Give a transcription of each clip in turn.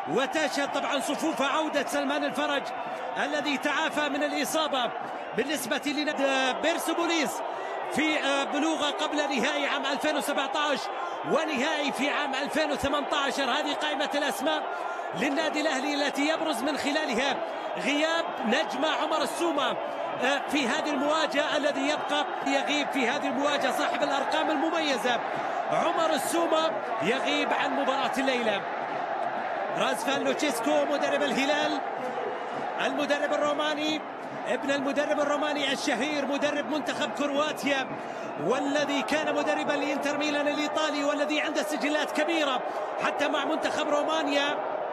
وتشهد طبعا صفوف عودة سلمان الفرج الذي تعافى من الإصابة بالنسبة لنادي بيرسبوليس في بلوغه قبل نهائي عام 2017 ونهائي في عام 2018. هذه قائمة الأسماء للنادي الأهلي التي يبرز من خلالها غياب نجم عمر السومة في هذه المواجهة، الذي يبقى يغيب في هذه المواجهة صاحب الأرقام المميزة عمر السومة يغيب عن مباراة الليلة. رازفان لوتشيسكو مدرب الهلال، المدرب الروماني، ابن المدرب الروماني الشهير مدرب منتخب كرواتيا، والذي كان مدربا لإنتر ميلان الإيطالي، والذي عنده سجلات كبيرة حتى مع منتخب رومانيا.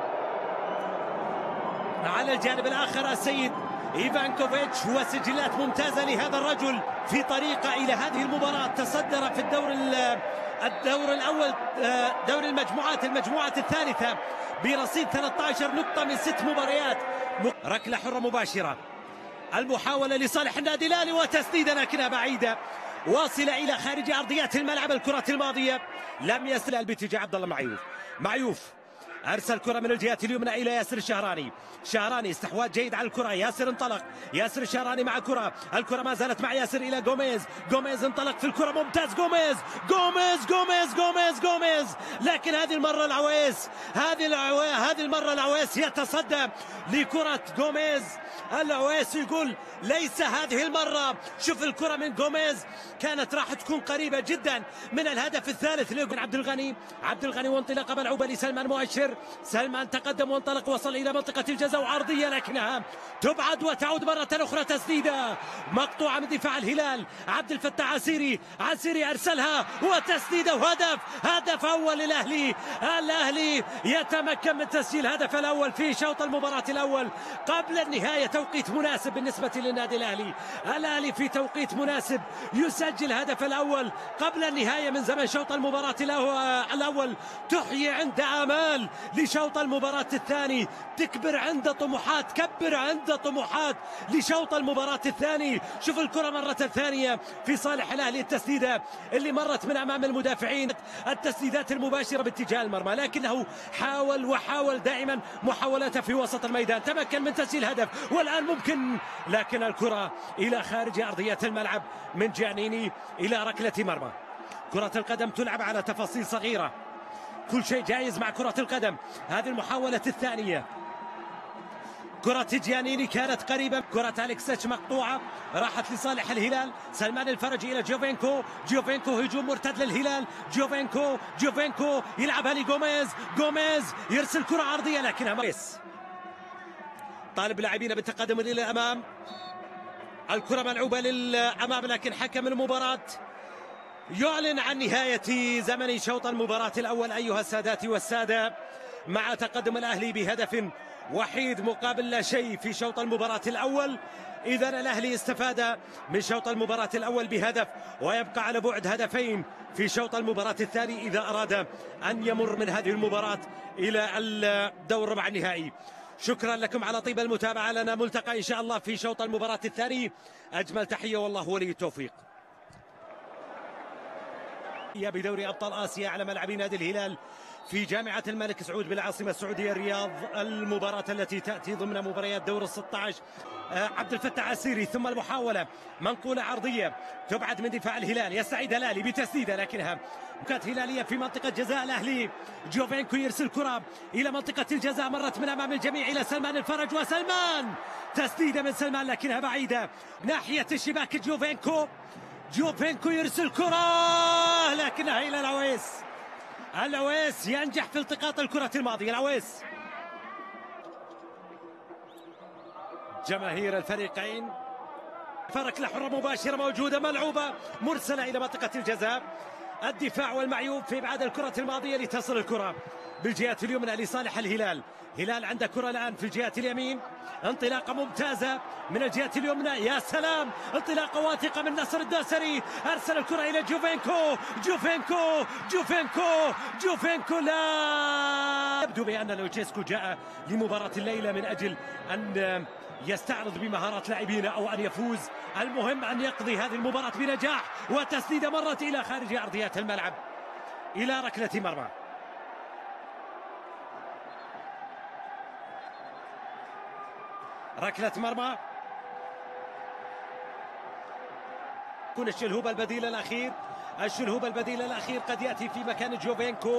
على الجانب الآخر السيد إيفانكوفيتش، وسجلات ممتازة لهذا الرجل في طريقة إلى هذه المباراة. تصدر في الدور الأول دور المجموعة الثالثة برصيد 13 نقطة من 6 مباريات. ركلة حرة مباشرة، المحاولة لصالح النادي الأهلي وتسديدة لكنها بعيدة واصلة إلى خارج أرضيات الملعب. الكرة الماضية لم يصل باتجاه عبد الله معيوف أرسل كرة من الجهة اليمنى إلى ياسر الشهراني استحواذ جيد على الكرة. ياسر انطلق، ياسر الشهراني مع الكرة ما زالت مع ياسر إلى جوميز انطلق في الكرة ممتاز. جوميز لكن هذه المرة العويس يتصدى لكرة جوميز. العويس يقول ليس هذه المرة. شوف الكرة من جوميز كانت راح تكون قريبة جدا من الهدف الثالث ليكون عبد الغني وانطلاقة ملعوبة لسلمان مؤشر. سلمان تقدم وانطلق، وصل إلى منطقة الجزاء وعرضية لكنها تبعد وتعود مرة أخرى. تسديدة مقطوعة من دفاع الهلال. عبد الفتاح عسيري أرسلها وتسديدة وهدف. هدف أول للأهلي. الأهلي يتمكن من تسجيل هدف الأول في شوط المباراة الأول قبل النهاية. توقيت مناسب بالنسبة للنادي الأهلي. الأهلي في توقيت مناسب يسجل هدف الأول قبل النهاية من زمن شوط المباراة الأول. تحيي عند آمال لشوط المباراة الثاني، تكبر عند طموحات، كبر عند طموحات لشوط المباراة الثاني. شوف الكرة مرة ثانية في صالح الأهلي، التسديدة اللي مرت من أمام المدافعين، التسديدات المباشرة باتجاه المرمى، لكنه حاول دائما محاولاته في وسط الميدان. تمكن من تسجيل هدف والآن ممكن، لكن الكرة إلى خارج أرضية الملعب من جانيني إلى ركلة مرمى. كرة القدم تلعب على تفاصيل صغيرة، كل شيء جايز مع كرة القدم. هذه المحاولة الثانية، كرة جيانيني كانت قريبة، كرة أليكسيتش مقطوعة راحت لصالح الهلال. سلمان الفرج إلى جوفينكو هجوم مرتد للهلال. جوفينكو يلعبها لجوميز يرسل كرة عرضية لكنها طالب لاعبين بالتقدم إلى الأمام. الكرة ملعوبة للأمام لكن حكم المباراة يعلن عن نهاية زمن شوط المباراة الأول أيها السادات والسادة، مع تقدم الأهلي بهدف وحيد مقابل لا شيء في شوط المباراة الأول. إذن الأهلي استفاد من شوط المباراة الأول بهدف، ويبقى على بعد هدفين في شوط المباراة الثاني إذا أراد أن يمر من هذه المباراة إلى الدور ربع النهائي. شكرا لكم على طيب المتابعة، لنا ملتقى إن شاء الله في شوط المباراة الثاني. أجمل تحية والله ولي التوفيق. بدوري أبطال آسيا على ملعب نادي الهلال في جامعة الملك سعود بالعاصمة السعودية الرياض. المباراة التي تأتي ضمن مباريات دور ال16. عبد الفتاح عسيري، ثم المحاولة منقولة عرضية تبعد من دفاع الهلال. يستعيد الأهلي بتسديدة لكنها كانت هلالية في منطقة جزاء الأهلي. جوفينكو يرسل كرة إلى منطقة الجزاء، مرت من أمام الجميع إلى سلمان الفرج، وسلمان تسديدة من سلمان لكنها بعيدة ناحية الشباك. جوفينكو يرسل كرة لكنها إلى العويس ينجح في التقاط الكرة الماضية. العويس، جماهير الفريقين، فركلة حرة مباشرة موجودة ملعوبة مرسلة إلى منطقة الجزاء. الدفاع والمعيوب في إبعاد الكرة الماضية لتصل الكرة بالجهة اليمنى لصالح الهلال. هلال عنده كرة الآن في الجهة اليمين، انطلاقة ممتازة من الجهة اليمنى، يا سلام، انطلاقة واثقة من نصر الدوسري، أرسل الكرة إلى جوفينكو لا يبدو بأن لوتشيسكو جاء لمباراة الليلة من أجل أن يستعرض بمهارات لاعبين أو أن يفوز. المهم أن يقضي هذه المباراة بنجاح، وتسديدة مرت إلى خارج أرضيات الملعب إلى ركلة مرمى. ركلة مرمى. يكون الشلهوب البديل الأخير. الشلهوب البديل الأخير قد يأتي في مكان جوفينكو.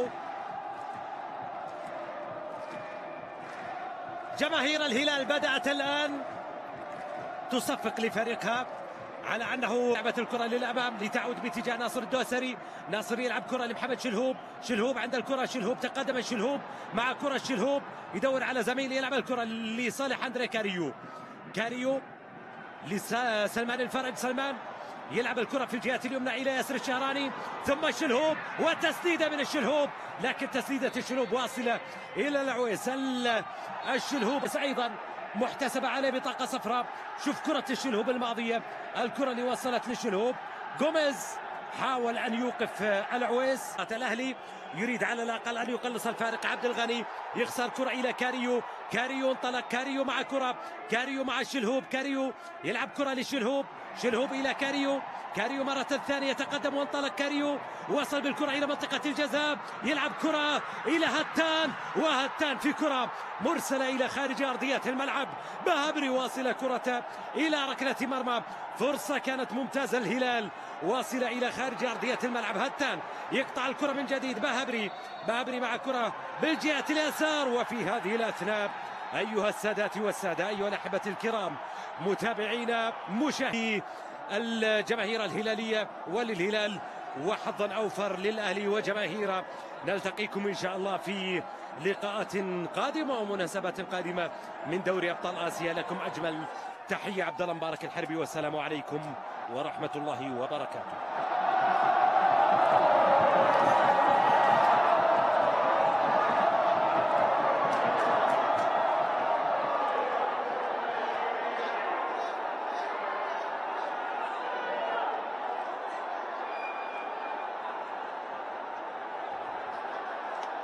جماهير الهلال بدأت الآن تصفق لفريقها على أنه لعبت الكرة للأمام لتعود باتجاه ناصر الدوسري. ناصر يلعب كرة لمحمد شلهوب. شلهوب عند الكرة. شلهوب تقدم. الشلهوب مع كرة. الشلهوب يدور على زميل يلعب الكرة لصالح أندري كاريو. كاريو لسلمان الفرج. سلمان يلعب الكرة في الجهة اليمنى إلى ياسر الشهراني ثم الشلهوب وتسديدة من الشلهوب، لكن تسديدة الشلهوب واصلة إلى العويس. الشلهوب أيضا محتسبة عليه بطاقة صفراء. شوف كرة الشلهوب الماضية، الكرة اللي وصلت للشلهوب. جوميز حاول أن يوقف العويس. الأهلي يريد على الأقل أن يقلص الفارق. عبد الغني يخسر كرة إلى كاريو. كاريو انطلق. كاريو مع كرة. كاريو مع الشلهوب. كاريو يلعب كرة للشلهوب. شلهوب إلى كاريو. كاريو مرة ثانية يتقدم وانطلق. كاريو وصل بالكرة إلى منطقة الجزاء. يلعب كرة إلى هتان وهتان في كرة مرسلة إلى خارج أرضية الملعب. بهبري واصلة كرة إلى ركلة مرمى. فرصة كانت ممتازة الهلال واصلة إلى خارج أرضية الملعب. هتان يقطع الكرة من جديد. بهبري مع كرة بالجهة اليسار. وفي هذه الأثناء أيها السادات والسادة، أيها الأحبة الكرام، متابعينا مشاهدي الجماهير الهلالية وللهلال، وحظا أوفر للأهلي وجماهيره. نلتقيكم إن شاء الله في لقاءات قادمة ومناسبات قادمة من دوري أبطال آسيا. لكم أجمل تحية، عبد الله مبارك الحربي، والسلام عليكم ورحمة الله وبركاته.